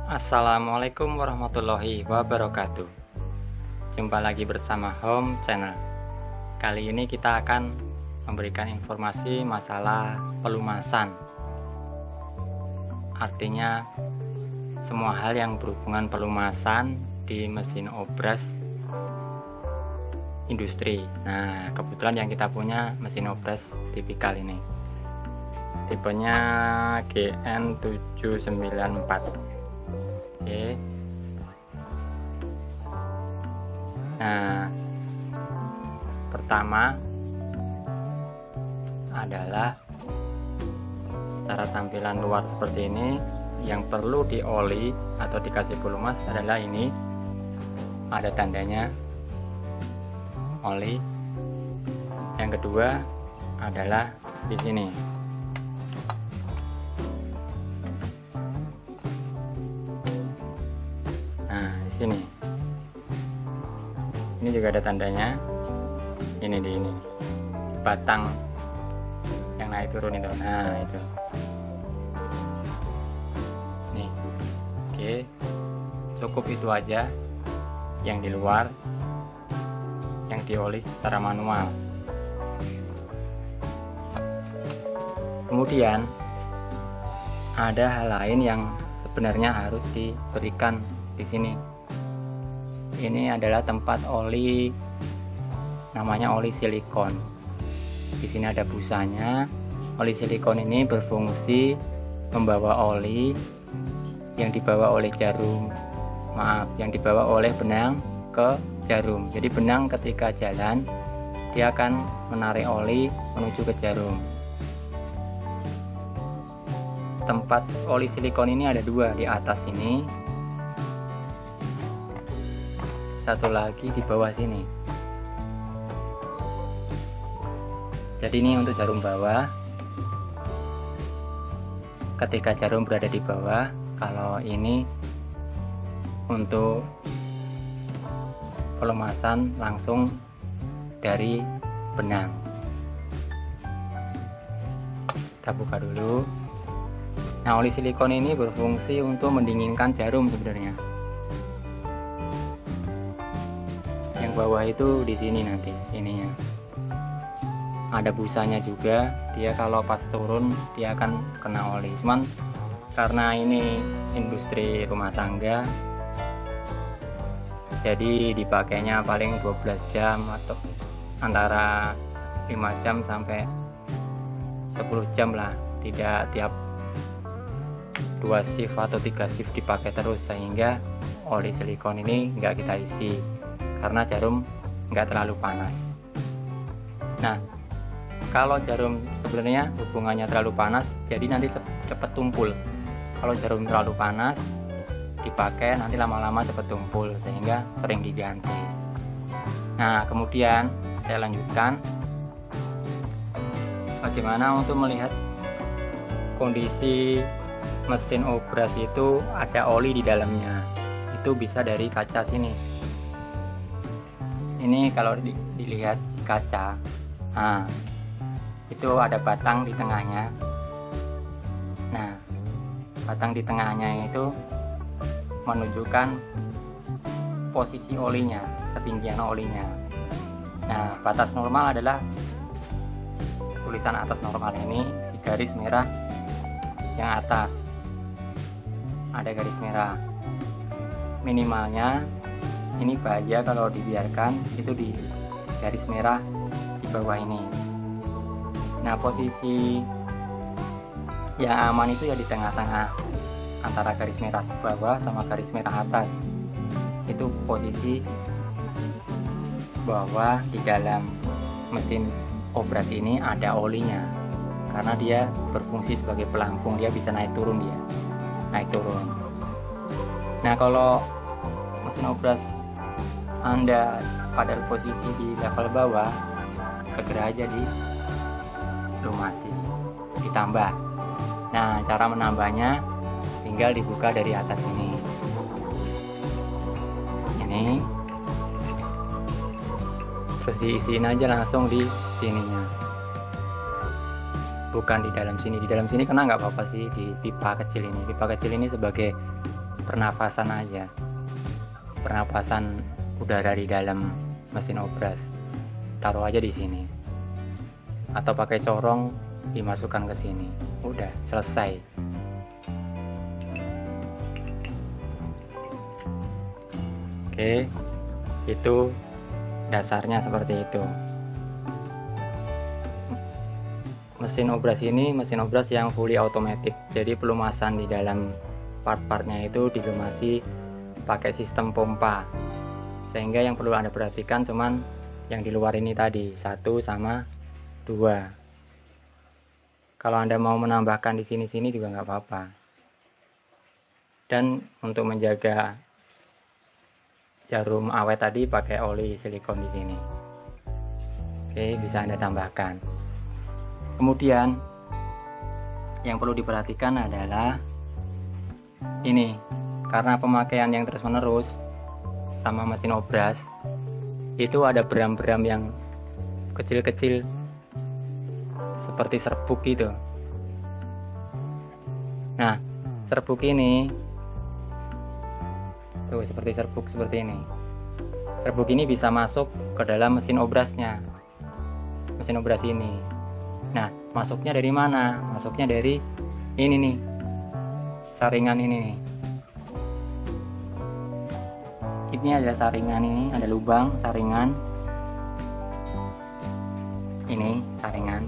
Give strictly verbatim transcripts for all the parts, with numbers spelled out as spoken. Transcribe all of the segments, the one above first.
Assalamualaikum warahmatullahi wabarakatuh. Jumpa lagi bersama Home Channel. Kali ini kita akan memberikan informasi masalah pelumasan. Artinya semua hal yang berhubungan pelumasan di mesin obras industri. Nah, kebetulan yang kita punya mesin obras tipikal ini. Tipenya G N tujuh sembilan empat. Oke. Nah, pertama adalah secara tampilan luar seperti ini. Yang perlu dioli atau dikasih pelumas adalah ini, ada tandanya oli. Yang kedua adalah di sini. Nah, di sini. Ini juga ada tandanya. Ini di ini. Batang yang naik turun itu. Nah, itu. Nih. Oke. Cukup itu aja yang di luar, yang dioli secara manual. Kemudian ada hal lain yang sebenarnya harus diberikan di sini. Ini adalah tempat oli, namanya oli silikon. Di sini ada busanya. Oli silikon ini berfungsi membawa oli yang dibawa oleh jarum, maaf, yang dibawa oleh benang ke jarum. Jadi benang ketika jalan dia akan menarik oli menuju ke jarum. Tempat oli silikon ini ada dua, di atas ini, satu lagi di bawah sini. Jadi ini untuk jarum bawah. Ketika jarum berada di bawah, kalau ini untuk pelumasan langsung dari benang. Kita buka dulu. Nah, oli silikon ini berfungsi untuk mendinginkan jarum sebenarnya. Yang bawah itu di sini nanti ininya. Ada busanya juga. Dia kalau pas turun dia akan kena oli. Cuman karena ini industri rumah tangga, jadi dipakainya paling dua belas jam atau antara lima jam sampai sepuluh jam lah, tidak tiap dua shift atau tiga shift dipakai terus, sehingga oli silikon ini nggak kita isi karena jarum nggak terlalu panas. Nah, kalau jarum sebenarnya hubungannya terlalu panas, jadi nanti cepat tumpul. Kalau jarum terlalu panas dipakai, nanti lama-lama cepat tumpul, sehingga sering diganti. Nah, kemudian saya lanjutkan bagaimana untuk melihat kondisi mesin obras itu ada oli di dalamnya. Itu bisa dari kaca sini. Ini kalau di, dilihat di kaca, nah itu ada batang di tengahnya. Nah, batang di tengahnya itu menunjukkan posisi olinya, ketinggian olinya. Nah, batas normal adalah tulisan atas normal ini di garis merah yang atas. Ada garis merah. Minimalnya ini bahaya kalau dibiarkan itu di garis merah di bawah ini. Nah, posisi yang aman itu ya di tengah-tengah antara garis merah bawah sama garis merah atas. Itu posisi bahwa di dalam mesin obras ini ada olinya, karena dia berfungsi sebagai pelampung, dia bisa naik turun, dia naik turun. Nah, kalau mesin obras Anda pada posisi di level bawah, segera aja dilumasi, ditambah. Nah, cara menambahnya tinggal dibuka dari atas ini. Ini terus diisiin aja langsung di sininya, bukan di dalam sini. Di dalam sini kena nggak apa-apa sih, di pipa kecil ini. Pipa kecil ini sebagai pernapasan aja, pernapasan udara di dalam mesin obras. Taruh aja di sini, atau pakai corong dimasukkan ke sini, udah selesai. Oke, itu dasarnya seperti itu. Mesin obras ini mesin obras yang fully automatic, jadi pelumasan di dalam part-partnya itu digemasi pakai sistem pompa, sehingga yang perlu Anda perhatikan cuman yang di luar ini tadi, satu sama dua. Kalau Anda mau menambahkan di sini-sini juga nggak apa-apa. Dan untuk menjaga jarum awet tadi pakai oli silikon di sini. Oke, bisa Anda tambahkan. Kemudian yang perlu diperhatikan adalah ini, karena pemakaian yang terus-menerus sama mesin obras itu ada beram-beram yang kecil-kecil seperti serbuk gitu. Nah, serbuk ini tuh seperti serbuk seperti ini. Serbuk ini bisa masuk ke dalam mesin obrasnya, mesin obras ini. Nah, masuknya dari mana? Masuknya dari ini nih, saringan ini nih. Ini ada saringan ini, ada lubang saringan. Ini saringan.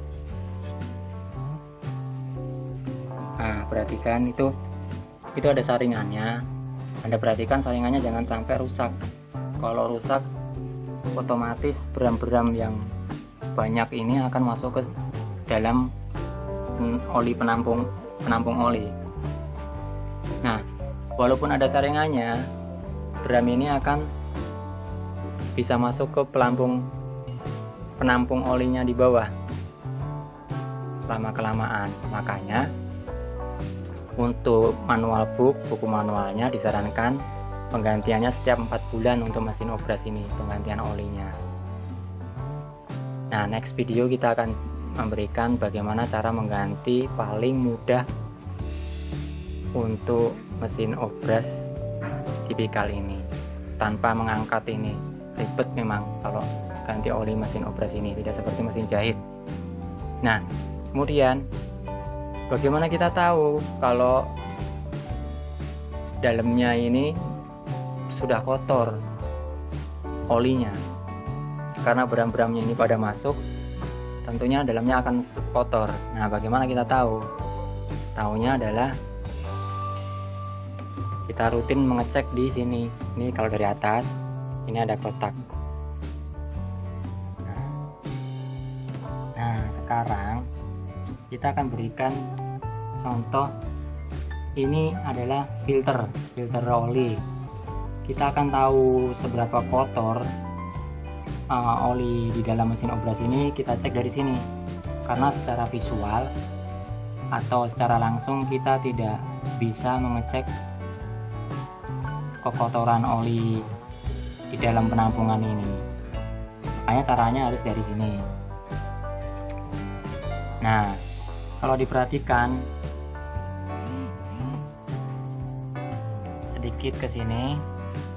Nah, perhatikan itu, itu ada saringannya. Anda perhatikan saringannya jangan sampai rusak. Kalau rusak, otomatis beram-beram yang banyak ini akan masuk ke dalam oli penampung penampung oli. Nah, walaupun ada saringannya, beram ini akan bisa masuk ke pelampung penampung olinya di bawah lama kelamaan. Makanya untuk manual book, buku manualnya disarankan penggantiannya setiap empat bulan untuk mesin obras ini, penggantian olinya. Nah, next video kita akan memberikan bagaimana cara mengganti paling mudah untuk mesin obras tipikal ini tanpa mengangkat ini. Ribet memang kalau ganti oli mesin obras ini, tidak seperti mesin jahit. Nah, kemudian bagaimana kita tahu kalau dalamnya ini sudah kotor olinya? Karena beram-beramnya ini pada masuk, tentunya dalamnya akan kotor. Nah, bagaimana kita tahu? Tahunya adalah kita rutin mengecek di sini. Ini kalau dari atas, ini ada kotak. Nah, nah sekarang kita akan berikan contoh. Ini adalah filter, filter oli. Kita akan tahu seberapa kotor Uh, oli di dalam mesin obras ini, kita cek dari sini, karena secara visual atau secara langsung kita tidak bisa mengecek kekotoran oli di dalam penampungan ini. Makanya caranya harus dari sini. Nah, kalau diperhatikan sedikit ke sini,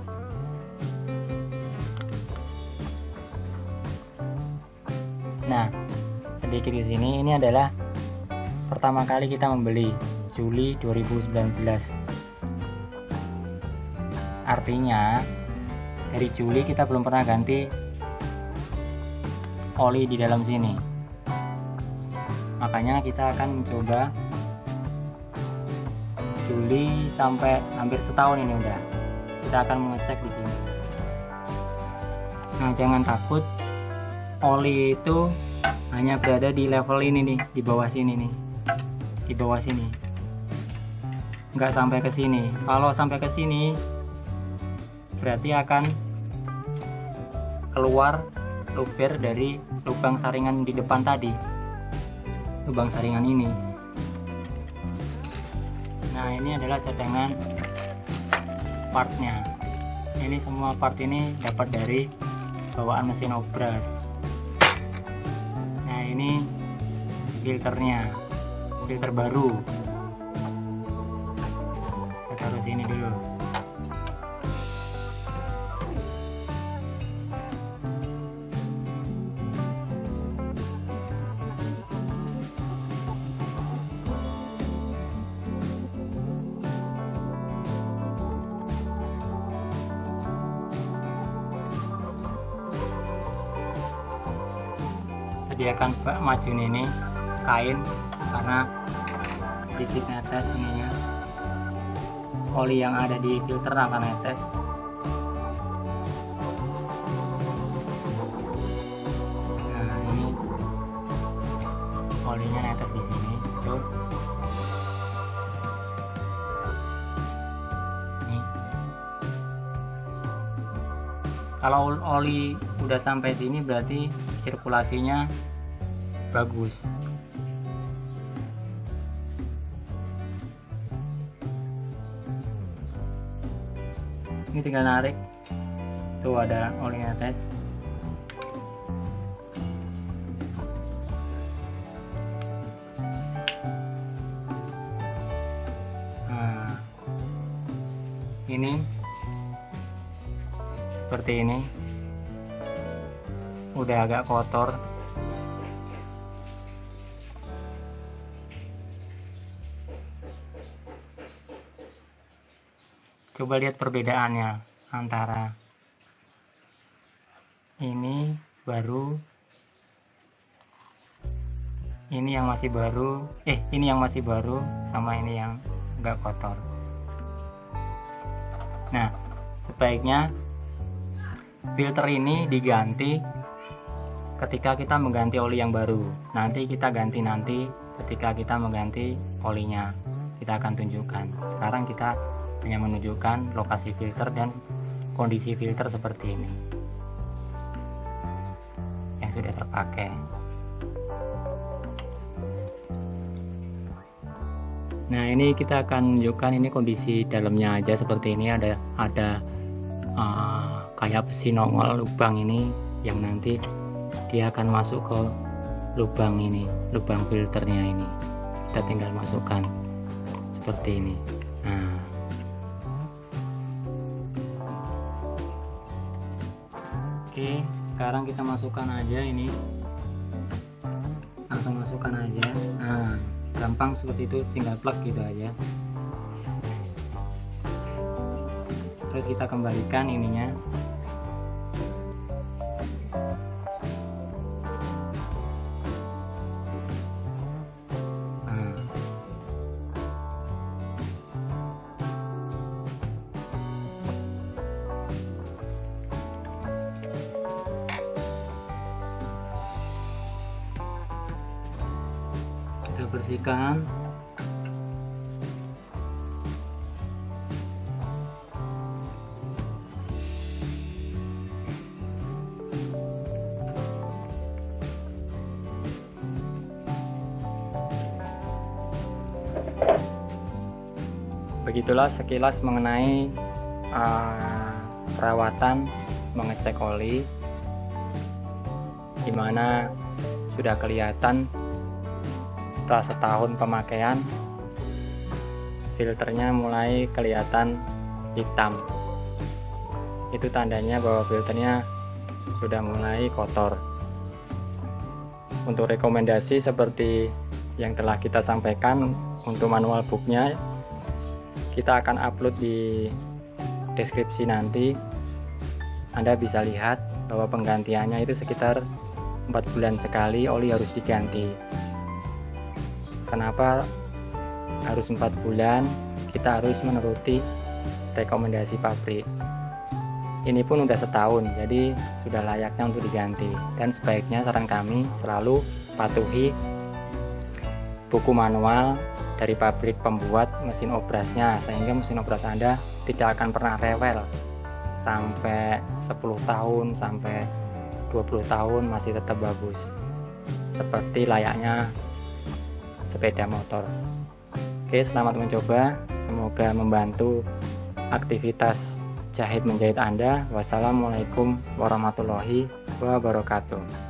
nah sedikit di sini, ini adalah pertama kali kita membeli Juli dua ribu sembilan belas. Artinya dari Juli kita belum pernah ganti oli di dalam sini. Makanya kita akan mencoba Juli sampai hampir setahun ini udah. Kita akan mengecek di sini. Nah, jangan takut, oli itu hanya berada di level ini nih, di bawah sini nih, di bawah sini, nggak sampai ke sini. Kalau sampai ke sini berarti akan keluar luber dari lubang saringan di depan tadi, lubang saringan ini. Nah, ini adalah cadangan partnya. Ini semua part ini dapat dari bawaan mesin obras. Nah, ini filternya, filter baru. Saya taruh sini dulu. Sediakan bak majun ini kain karena sedikit netes ininya, oli yang ada di filter akan netes. Nah ini olinya netes di sini tuh. Ini kalau oli udah sampai sini berarti sirkulasinya bagus. Ini tinggal narik, tuh ada oli netes. Nah, ini seperti ini, udah agak kotor. Coba lihat perbedaannya antara ini baru, ini yang masih baru, eh ini yang masih baru sama ini yang enggak kotor. Nah, sebaiknya filter ini diganti ketika kita mengganti oli yang baru. Nanti kita ganti nanti ketika kita mengganti olinya, kita akan tunjukkan. Sekarang kita hanya menunjukkan lokasi filter dan kondisi filter seperti ini yang sudah terpakai. Nah ini kita akan tunjukkan ini kondisi dalamnya aja seperti ini. Ada ada uh, kayak besi nongol lubang ini yang nanti dia akan masuk ke lubang ini, lubang filternya ini. Kita tinggal masukkan seperti ini. Nah oke, sekarang kita masukkan aja ini, langsung masukkan aja. Nah, gampang seperti itu, tinggal plug gitu aja. Terus kita kembalikan ininya. Kita bersihkan. Begitulah sekilas mengenai uh, perawatan mengecek oli, dimana sudah kelihatan setelah setahun pemakaian filternya mulai kelihatan hitam. Itu tandanya bahwa filternya sudah mulai kotor. Untuk rekomendasi seperti yang telah kita sampaikan, untuk manual booknya kita akan upload di deskripsi nanti. Anda bisa lihat bahwa penggantiannya itu sekitar empat bulan sekali oli harus diganti. Kenapa harus empat bulan? Kita harus menuruti rekomendasi pabrik. Ini pun udah setahun, jadi sudah layaknya untuk diganti. Dan sebaiknya saran kami selalu patuhi buku manual dari pabrik pembuat mesin obrasnya, sehingga mesin obras Anda tidak akan pernah rewel sampai sepuluh tahun, sampai dua puluh tahun masih tetap bagus, seperti layaknya sepeda motor. Oke, selamat mencoba, semoga membantu aktivitas jahit menjahit Anda. Wassalamualaikum warahmatullahi wabarakatuh.